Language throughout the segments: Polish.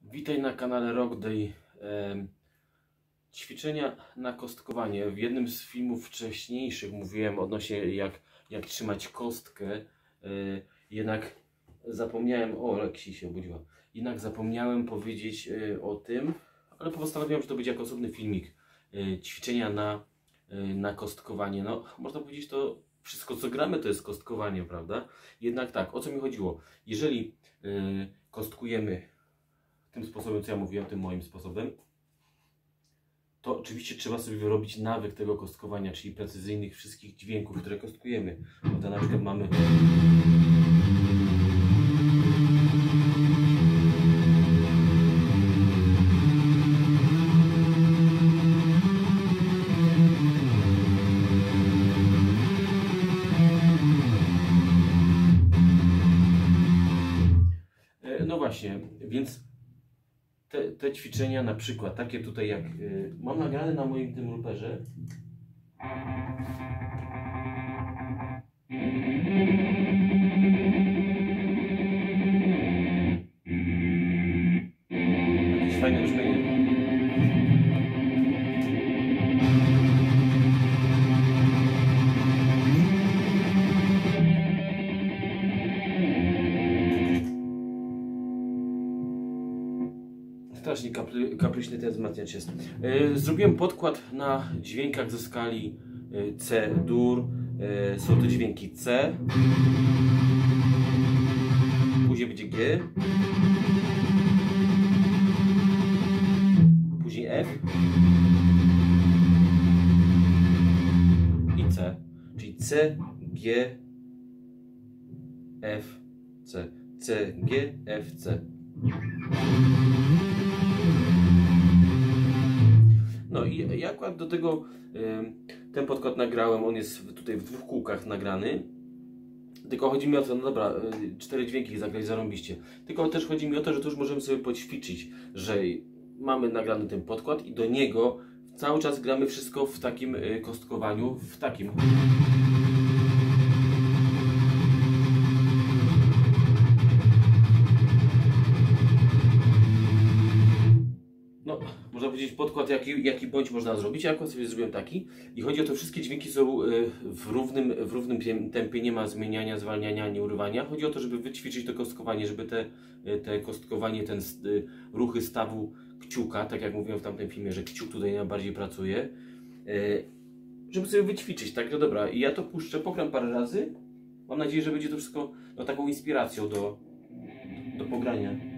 Witaj na kanale Rockday. Ćwiczenia na kostkowanie. W jednym z filmów wcześniejszych mówiłem odnośnie jak trzymać kostkę. Jednak zapomniałem, Lexi się obudziła. Jednak zapomniałem powiedzieć o tym, ale postanowiłem, że to będzie jako osobny filmik. Ćwiczenia na kostkowanie. No, można powiedzieć, to wszystko co gramy to jest kostkowanie, prawda? Jednak tak, o co mi chodziło? Jeżeli kostkujemy tym sposobem, co ja mówiłem, tym moim sposobem, to oczywiście trzeba sobie wyrobić nawyk tego kostkowania, czyli precyzyjnych wszystkich dźwięków, które kostkujemy. Bo to na przykład mamy... No właśnie, więc te ćwiczenia, na przykład takie tutaj jak mam nagrane na moim tym looperze. Jakieś fajne brzmienie. Strasznie kapryśny ten wzmacniacz jest. Zrobiłem podkład na dźwiękach ze skali C-dur. Są to dźwięki C. Później będzie G. Później F. I C. Czyli C, G, F, C. C, G, F, C. No i ja akurat do tego ten podkład nagrałem, on jest tutaj w 2 kółkach nagrany. Tylko chodzi mi o to, no dobra, 4 dźwięki zagrać zarąbiście. Tylko też chodzi mi o to, że tu już możemy sobie poćwiczyć, że mamy nagrany ten podkład i do niego cały czas gramy wszystko w takim kostkowaniu, w takim. No, można powiedzieć podkład jaki bądź można zrobić. Ja akurat sobie zrobiłem taki i chodzi o to, wszystkie dźwięki są w równym tempie, nie ma zmieniania, zwalniania, nie urywania. Chodzi o to, żeby wyćwiczyć to kostkowanie, żeby te kostkowanie, ruchy stawu kciuka, tak jak mówiłem w tamtym filmie, że kciuk tutaj najbardziej pracuje, żeby sobie wyćwiczyć, tak? No dobra, i ja to puszczę, pogram parę razy. Mam nadzieję, że będzie to wszystko taką inspiracją do pogrania.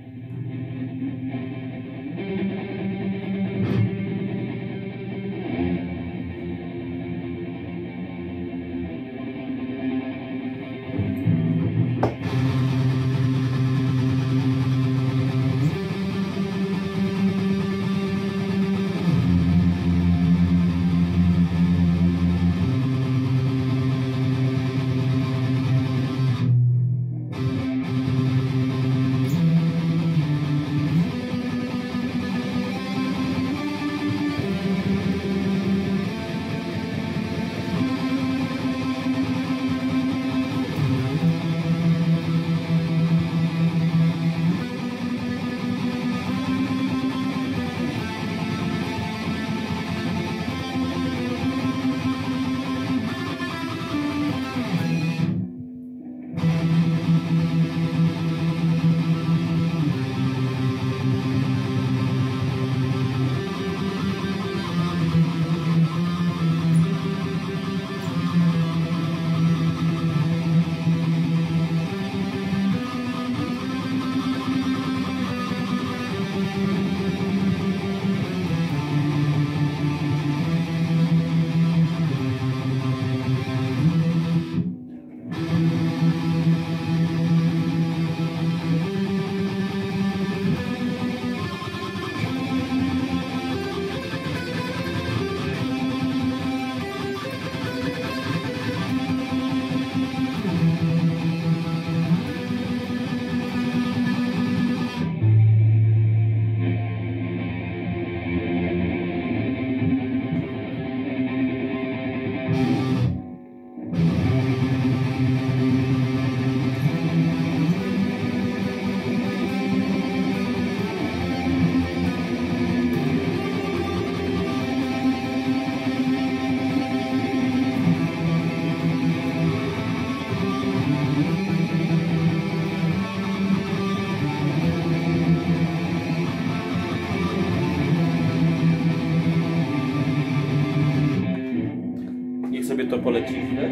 poleci chwilę.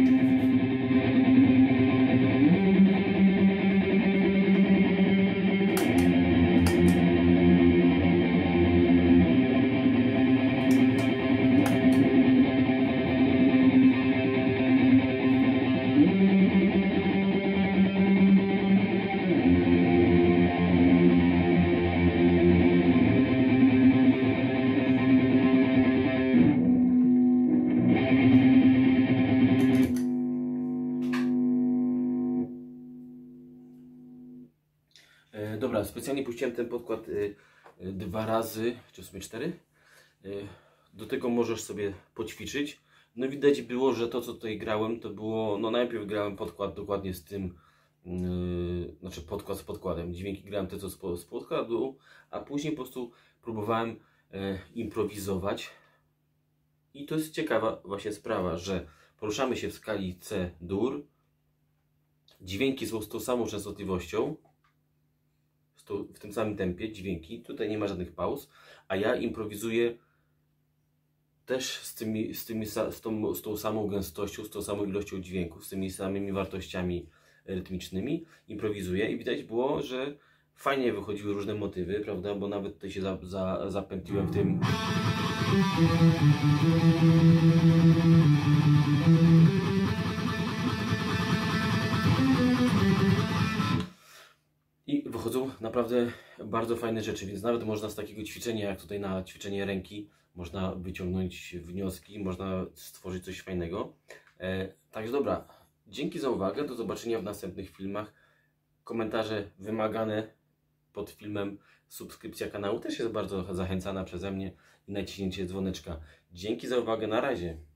Dobra, specjalnie puściłem ten podkład 2 razy, czy w sumie 4. Do tego możesz sobie poćwiczyć. No widać było, że to co tutaj grałem, to było, no najpierw grałem podkład dokładnie z tym, znaczy podkład z podkładem. Dźwięki grałem te co z podkładu, a później po prostu próbowałem improwizować. I to jest ciekawa właśnie sprawa, że poruszamy się w skali C-dur. Dźwięki są z tą samą częstotliwością. W tym samym tempie dźwięki, tutaj nie ma żadnych pauz, a ja improwizuję też z tą samą gęstością, z tą samą ilością dźwięków, z tymi samymi wartościami rytmicznymi, improwizuję i widać było, że fajnie wychodziły różne motywy, prawda, bo nawet tutaj się zapętliłem w tym. I wychodzą naprawdę bardzo fajne rzeczy, więc nawet można z takiego ćwiczenia, jak tutaj na ćwiczenie ręki, można wyciągnąć wnioski, można stworzyć coś fajnego. Także dobra, dzięki za uwagę, do zobaczenia w następnych filmach. Komentarze wymagane pod filmem, subskrypcja kanału też jest bardzo zachęcana przeze mnie i naciśnięcie dzwoneczka. Dzięki za uwagę, na razie.